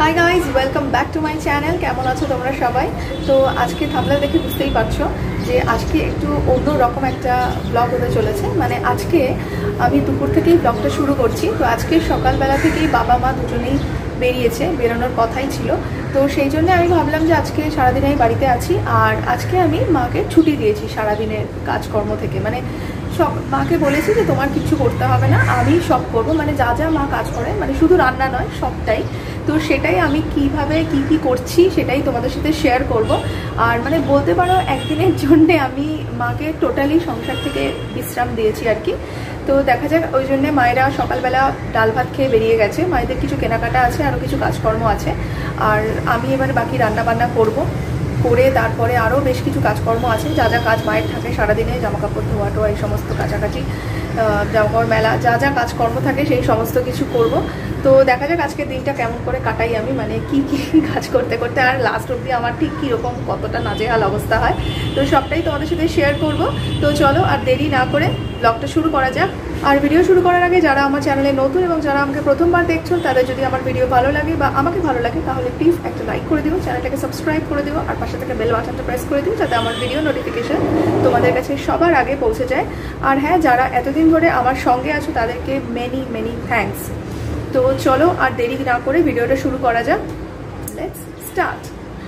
High guys, welcome back to my channel. কেমন আছো তোমরা সবাই? তো আজকে থাম্বনেল দেখে বুঝতেই পারছো যে আজকে একটু অন্য রকম একটা ব্লগ হতে চলেছে। মানে আজকে আমি দুপুর থেকেই ব্লগটা শুরু করছি। তো আজকে সকালবেলা থেকেই বাবা মা দুজনেই বেরোনোর কথাই ছিল। তো সেই জন্য আমি ভাবলাম যে আজকে সারাদিন আমি বাড়িতে আছি, আর আজকে আমি মাকে ছুটি দিয়েছি সারাদিনের কাজকর্ম থেকে। মানে সব মাকে বলেছি যে তোমার কিছু করতে হবে না, আমি সব করব। মানে যা যা মা কাজ করে, মানে শুধু রান্না নয়, সবটাই। তো সেটাই আমি কিভাবে কি করছি সেটাই তোমাদের সাথে শেয়ার করব। আর মানে বলতে পারো একদিনের জন্যে আমি মাকে টোটালি সংসার থেকে বিশ্রাম দিয়েছি আর কি। তো দেখা যাক, ওই জন্যে মায়েরা সকালবেলা ডাল ভাত খেয়ে বেরিয়ে গেছে। মায়েদের কিছু কেনাকাটা আছে, আরও কিছু কাজকর্ম আছে, আর আমি এবারে বাকি রান্না বান্না করে তারপরে আরও বেশ কিছু কাজকর্ম আছে, যা যা কাজ মায়ের থাকে সারাদিনে, জামাকাপড় ধোয়া টোয়া এই সমস্ত কাছাকাছি, জামাকাপড় মেলা, যা যা কাজকর্ম থাকে সেই সমস্ত কিছু করব। তো দেখা যাক আজকের দিনটা কেমন করে কাটাই আমি, মানে কি কাজ করতে করতে, আর লাস্ট অবধি আমার ঠিক কীরকম কতটা নাজেহাল অবস্থা হয়, তো সবটাই তোমাদের সাথে শেয়ার করব। তো চলো আর দেরি না করে ব্লগটা শুরু করা যাক। আর ভিডিও শুরু করার আগে যারা আমার চ্যানেলে নতুন এবং যারা আমাকে প্রথমবার দেখছো, তাদের যদি আমার ভিডিও ভালো লাগে বা আমাকে ভালো লাগে, তাহলে প্লিজ একটা লাইক করে দিও, চ্যানেলটাকে সাবস্ক্রাইব করে দিও, আর পাশে থেকে বেল বাটনটা প্রেস করে দিও, যাতে আমার ভিডিও নোটিফিকেশন তোমাদের কাছে সবার আগে পৌঁছে যায়। আর হ্যাঁ, যারা এতদিন ধরে আমার সঙ্গে আছো তাদেরকে মেনি মেনি থ্যাঙ্কস। তো চলো আর দেরি না করে ভিডিওটা শুরু করা যাক। Let's start.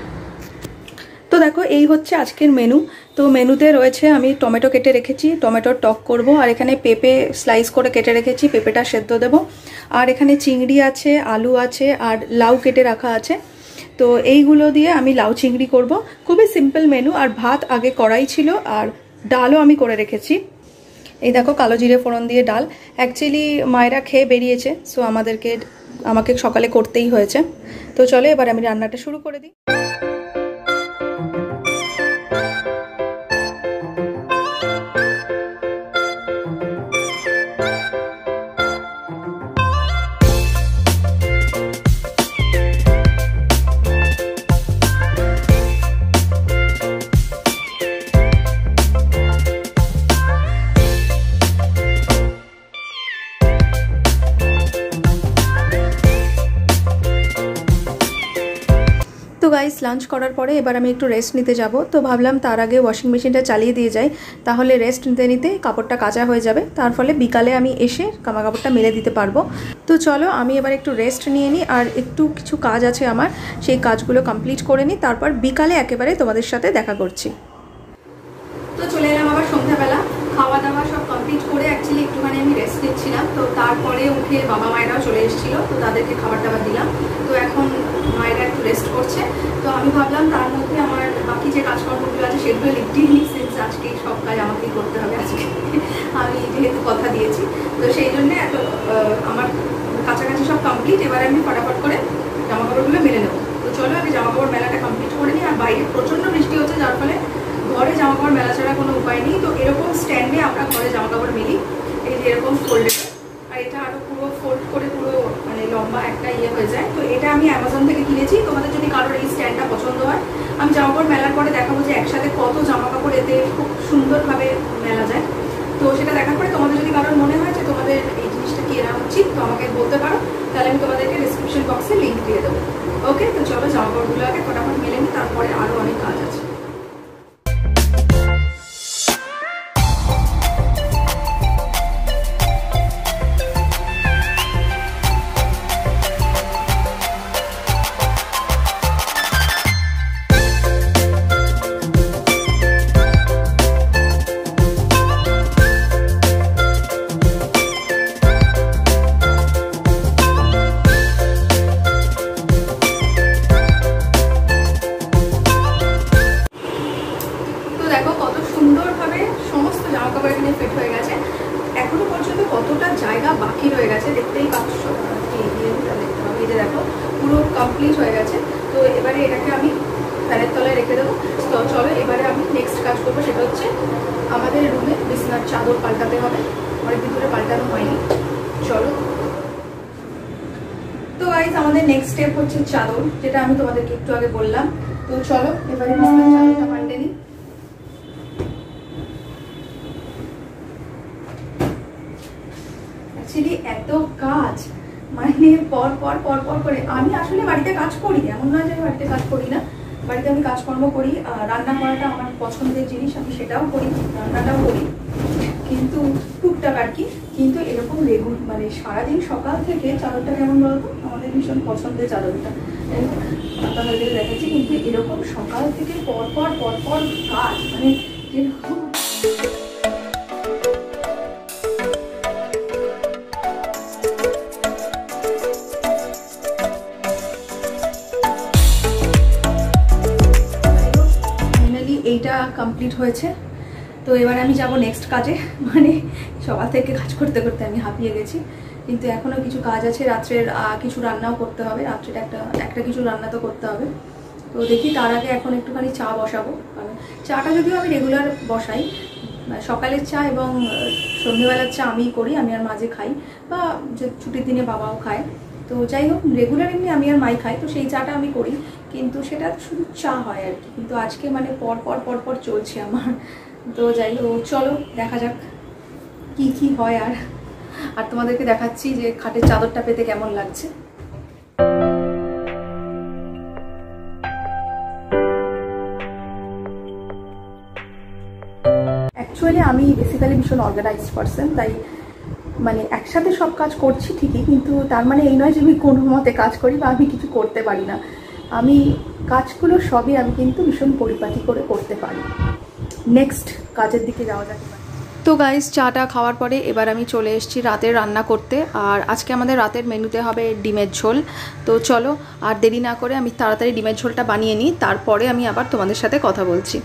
তো দেখো, এই হচ্ছে আজকের মেনু। তো মেনুতে রয়েছে, আমি টমেটো কেটে রেখেছি, টমেটোর টক করব, আর এখানে পেঁপে স্লাইস করে কেটে রেখেছি, পেঁপেটা সেদ্ধ দেব। আর এখানে চিংড়ি আছে, আলু আছে, আর লাউ কেটে রাখা আছে। তো এইগুলো দিয়ে আমি লাউ চিংড়ি করব। খুবই সিম্পল মেনু। আর ভাত আগে করাই ছিল, আর ডালও আমি করে রেখেছি। এই দেখো, কালো জিরে ফোড়ন দিয়ে ডাল। অ্যাকচুয়ালি মায়েরা খেয়ে বেরিয়েছে, সো আমাকে সকালে করতেই হয়েছে। তো চলো এবার আমি রান্নাটা শুরু করে দিই। তো গাইস, লাঞ্চ করার পরে এবার আমি একটু রেস্ট নিতে যাব। তো ভাবলাম তার আগে ওয়াশিং মেশিনটা চালিয়ে দিয়ে যাই, তাহলে রেস্ট নিতে নিতে কাপড়টা কাচা হয়ে যাবে। তার ফলে বিকালে আমি এসে কাপড়টা মেলে দিতে পারবো। তো চলো আমি এবার একটু রেস্ট নিয়ে নিই, আর কিছু কাজ আছে আমার, সেই কাজগুলো কমপ্লিট করে নিই, তারপর বিকালে একেবারে তোমাদের সাথে দেখা করছি। তো চলে এলাম আবার সন্ধ্যাবেলা, খাওয়া দাওয়া সব কমপ্লিট করে অ্যাকচুয়ালি একটুখানি আমি রেস্ট নিচ্ছিলাম। তো তারপরে উঠে বাবা মায়েরাও চলে এসেছিলো, তো তাদেরকে খাবার টাবার দিলাম। তো এখন মায়েরা একটু রেস্ট করছে। তো আমি ভাবলাম তার মধ্যে আমার বাকি যে কাজকর্মগুলো আছে সেগুলো লিখতেই নিই, সিন্স আজকে সব কাজ আমাকেই করতে হবে আজকে, আমি যেহেতু কথা দিয়েছি। তো সেই জন্যে আমার কাছাকাছি সব কমপ্লিট। এবার আমি ফটাফট করে জামাকাপড়গুলো মেলে নেবো। তো চলো আমি জামাকাপড় মেলাটা কমপ্লিট করে নিই। আর বাইরে প্রচণ্ড বৃষ্টি হচ্ছে, যার ফলে ঘরে জামাকাপড় মেলা ছাড়া কোনো উপায় নেই। তো এরকম স্ট্যান্ডে আমরা ঘরে জামাকাপড় মেলি, এই যে এরকম ফোল্ডে, আর এটা আরও পুরো ফোল্ড করে পুরো মানে লম্বা একটা হয়ে যায়। তো এটা আমি অ্যামাজন থেকে কিনেছি। তোমাদের যদি কারোর এই স্ট্যান্ডটা পছন্দ হয়, আমি জামাকাপড় মেলার পরে দেখাবো যে একসাথে কত জামাকাপড় এতে খুব সুন্দরভাবে মেলা যায়। তো সেটা দেখার পরে তোমাদের যদি কারোর মনে হয় যে তোমাদের এই জিনিসটা কেনা উচিত, তো আমাকে বলতে পারো, তাহলে আমি তোমাদেরকে ডিসক্রিপশন বক্সে লিঙ্ক দিয়ে দেবো। ওকে, তো চলো জামাকাপড়গুলো আগে ফটাফট মেলে নিই, তারপরে আরও অনেক কাজ আছে। দেখো কত সুন্দরভাবে সমস্ত জামাকাপড় এখানে ফিট হয়ে গেছে। এখনো পর্যন্ত কতটা জায়গা বাকি রয়ে গেছে দেখতেই পাচ্ছ। এই যে দেখো, পুরো কমপ্লিট হয়ে গেছে। তো এবারে এটাকে আমি ফ্যানের তলায় রেখে দেবো। তো চলো এবারে আমি নেক্সট কাজ করবো, সেটা হচ্ছে আমাদের রুমে বিছানার চাদর পাল্টাতে হবে, অনেকদিন ধরে পাল্টানো হয়নি। চলো। তো গাইস, আমাদের নেক্সট স্টেপ হচ্ছে চাদর, যেটা আমি তোমাদেরকে একটু আগে বললাম। তো চলো এবারে বিছানার চাদরটা পাল্টে নিই। অ্যাকচুয়ালি এত কাজ মানে পর পর পর পর করে। আমি আসলে বাড়িতে কাজ করি, এমন নয় যে আমি বাড়িতে কাজ করি না, বাড়িতে আমি কাজকর্ম করি, রান্না করাটা আমার পছন্দের জিনিস, আমি সেটাও করি, রান্নাটাও করি, কিন্তু টুকটাক আর কি। কিন্তু এরকম মানে সারাদিন সকাল থেকে চাদরটা কেমন বলতো, আমাদের ভীষণ পছন্দের চাদরটা আপনাদের দেখাচ্ছি, কিন্তু এরকম সকাল থেকে পরপর পরপর কাজ, মানে যেরকম এইটা কমপ্লিট হয়েছে। তো এবার আমি যাব নেক্সট কাজে, মানে সকাল থেকে কাজ করতে করতে আমি হাঁপিয়ে গেছি, কিন্তু এখনও কিছু কাজ আছে, রাত্রের কিছু রান্নাও করতে হবে, রাত্রের একটা কিছু রান্না তো করতে হবে। তো দেখি তার আগে এখন একটুখানি চা বসাবো, কারণ চাটা যদিও আমি রেগুলার বসাই, সকালের চা এবং সন্ধ্যেবেলার চা আমিই করি, আমি আর মাঝে খাই, বা যে ছুটির দিনে বাবাও খায়। তো যাই হোক, রেগুলার এমনি আমি আর মাই খাই, তো সেই চাটা আমি করি, কিন্তু সেটা শুধু চা হয় আর কি। কিন্তু আজকে মানে পর পর চলছে আমার। তো যাই হোক, চলো দেখা যাক কি হয়। আর তোমাদেরকে দেখাচ্ছি যে খাটের চাদরটা পেতে কেমন লাগছে। অ্যাকচুয়ালি আমি বেসিক্যালি ভীষণ অর্গানাইজড পারসন, তাই মানে একসাথে সব কাজ করছি ঠিকই, কিন্তু তার মানে এই নয় যে আমি কোনো মতে কাজ করি বা আমি কিছু করতে পারি না। আমি কাজগুলো সবই আমি কিন্তু ভীষণ পরিপাটি করে করতে পারি। নেক্সট কাজের দিকে যাওয়া যাবে। তো গাইস, চাটা খাওয়ার পরে এবার আমি চলে এসেছি রাতের রান্না করতে, আর আজকে আমাদের রাতের মেনুতে হবে ডিমের ঝোল। তো চলো আর দেরি না করে আমি তাড়াতাড়ি ডিমের ঝোলটা বানিয়ে নিই, তারপরে আমি আবার তোমাদের সাথে কথা বলছি।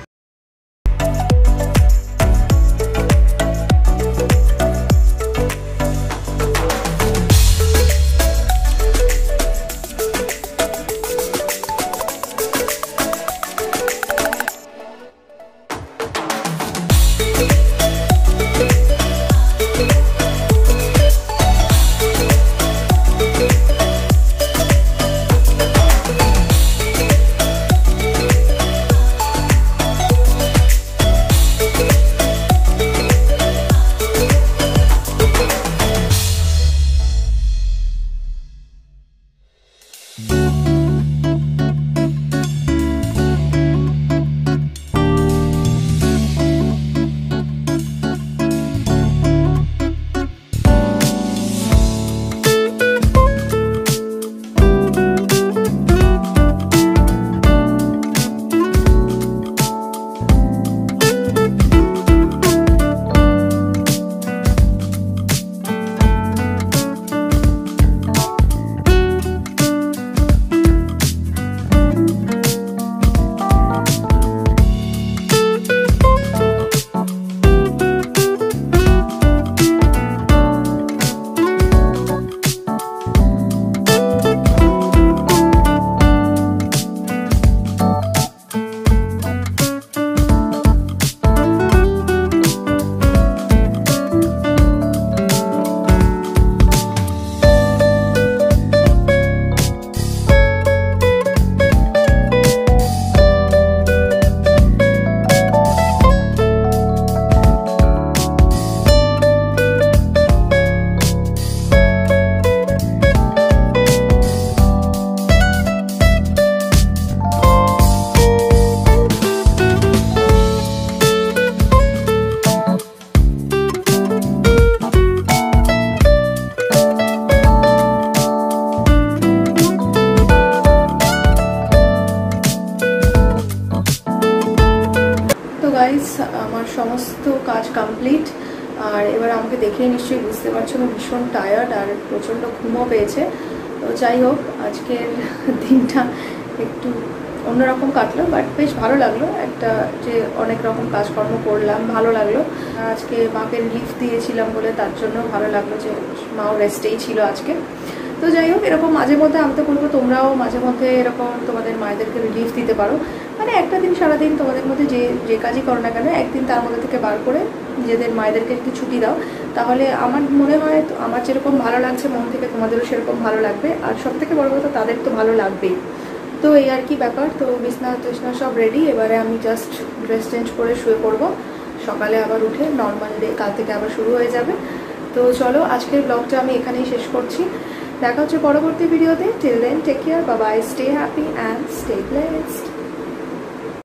গাইস, আমার সমস্ত কাজ কমপ্লিট, আর এবার আমাকে দেখে নিশ্চয়ই বুঝতে পারছো আমি ভীষণ টায়ার্ড আর প্রচণ্ড ঘুমও পেয়েছে। তো যাই হোক, আজকের দিনটা একটু অন্যরকম কাটলো, বাট বেশ ভালো লাগলো, একটা যে অনেক রকম কাজকর্ম করলাম, ভালো লাগলো। আজকে মাকে রিলিফ দিয়েছিলাম বলে তার জন্য ভালো লাগলো যে মাও রেস্টেই ছিল আজকে। তো যাই হোক, এরকম মাঝে মধ্যে আমি তো বলবো তোমরাও মাঝে মধ্যে এরকম তোমাদের মায়েদেরকে রিলিফ দিতে পারো, মানে একটা দিন সারাদিন তোমাদের মধ্যে যে কাজই করো না কেন, একদিন তার মধ্যে থেকে বার করে নিজেদের মায়েদেরকে একটু ছুটি দাও, তাহলে আমার মনে হয় আমার যেরকম ভালো লাগছে মন থেকে তোমাদেরও সেরকম ভালো লাগবে, আর সব থেকে বড় কথা তাদের তো ভালো লাগবেই। তো এই আর কি ব্যাপার। তো বিছনা টিছনা সব রেডি, এবারে আমি জাস্ট ড্রেস চেঞ্জ করে শুয়ে পড়বো, সকালে আবার উঠে নর্মাল ডে কাল থেকে আবার শুরু হয়ে যাবে। তো তো চলো আজকের ব্লগটা আমি এখানেই শেষ করছি। দেখা হচ্ছে পরবর্তী ভিডিওতে। Till then take care, bye bye, stay happy and stay blessed.